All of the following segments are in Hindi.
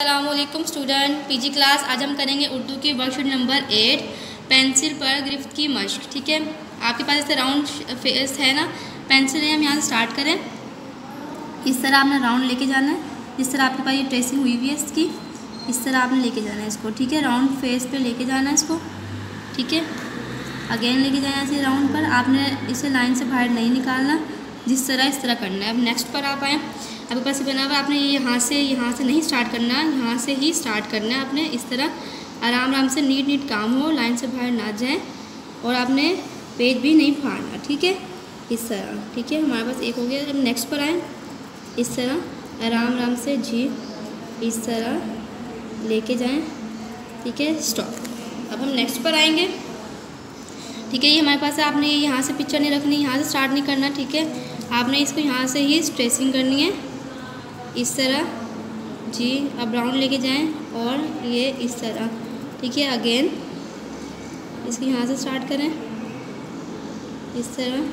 अस्सलामुअलैकुम स्टूडेंट, पीजी क्लास। आज हम करेंगे उर्दू की वर्कशीट नंबर 8 पेंसिल पर गिरफ्त की मश्क। ठीक है, आपके पास ऐसे राउंड फेस है ना, पेंसिल है। हम यहाँ से स्टार्ट करें। इस तरह आपने राउंड लेके जाना है, जिस तरह आपके पास ये ट्रेसिंग हुई हुई है इसकी, इस तरह आपने लेके जाना है इसको। ठीक है, राउंड फेस पे लेके जाना है इसको। ठीक है, अगेन लेके जाना है ऐसे राउंड पर। आपने इसे लाइन से बाहर नहीं निकालना, जिस तरह इस तरह करना है। अब नेक्स्ट पर आप आएँ। आपके पास बना हुआ, आपने यहाँ से नहीं स्टार्ट करना, यहाँ से ही स्टार्ट करना है आपने। इस तरह आराम आराम से नीट काम हो, लाइन से बाहर ना जाए और आपने पेज भी नहीं फाड़ना। ठीक है, इस तरह। ठीक है, हमारे पास एक हो गया। अब नेक्स्ट पर आए, इस तरह आराम से जी इस तरह लेके जाएं। ठीक है, स्टॉप। अब हम नेक्स्ट पर आएंगे। ठीक है, ये हमारे पास है। आपने यहाँ से पिक्चर नहीं रखनी, यहाँ से स्टार्ट नहीं करना। ठीक है, आपने इसको यहाँ से ही ट्रेसिंग करनी है इस तरह जी। अब राउंड लेके जाएं और ये इस तरह। ठीक है, अगेन इसको यहाँ से स्टार्ट करें इस तरह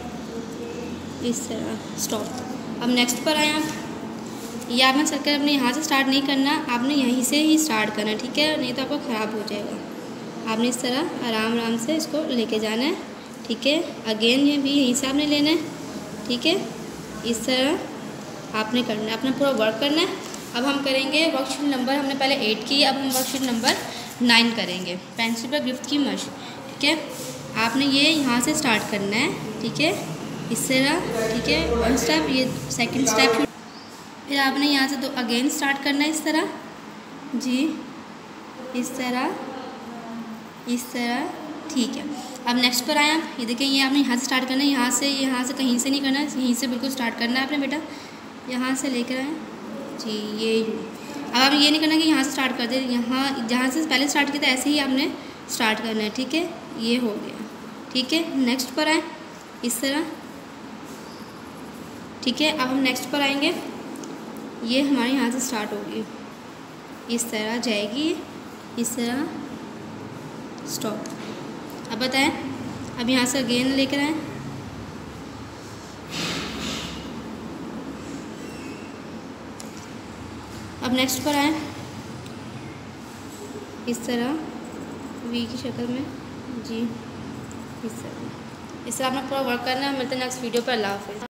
स्टॉप। अब नेक्स्ट पर आए आप। ये आपने सर्कल अपने यहाँ से स्टार्ट नहीं करना, आपने यहीं से ही स्टार्ट करना। ठीक है, नहीं तो आपको ख़राब हो जाएगा। आपने इस तरह आराम से इसको लेके जाना है। ठीक है, अगेन ये भी यहीं से आपने लेना है। ठीक है, इस तरह आपने करना है, अपना पूरा वर्क करना है। अब हम करेंगे वर्कशीट नंबर, हमने पहले 8 की, अब हम वर्कशीट नंबर 9 करेंगे, पेंसिल पर गिरफ्त की मश्क। ठीक है, आपने ये यहाँ से स्टार्ट करना है। ठीक है, इस तरह। ठीक है, 1 स्टेप, ये सेकंड स्टेप। फिर आपने यहाँ से अगेन स्टार्ट करना है इस तरह जी, इस तरह। ठीक है, अब नेक्स्ट पर आए आप। ये देखें, ये आपने यहाँ से स्टार्ट करना है, यहाँ से कहीं से नहीं करना है, यहीं से बिल्कुल स्टार्ट करना है आपने बेटा। यहाँ से लेकर आए जी, ये। अब आप ये नहीं करना कि यहाँ से स्टार्ट कर दे, यहाँ जहाँ से पहले स्टार्ट किया था ऐसे ही आपने स्टार्ट करना है। ठीक है, ये हो गया। ठीक है, नेक्स्ट पर आए इस तरह। ठीक है, अब हम नेक्स्ट पर आएंगे। ये हमारे यहाँ से स्टार्ट होगी, इस तरह जाएगी, इस तरह स्टॉप। अब बताएं, अब यहाँ से अगेन लेकर आए। अब नेक्स्ट पर आए इस तरह वी की शक्ल में जी, इस तरह। इससे आपने पूरा वर्क करना है। मिलते हैं नेक्स्ट वीडियो पर। अल्लाह हाफ़िज़।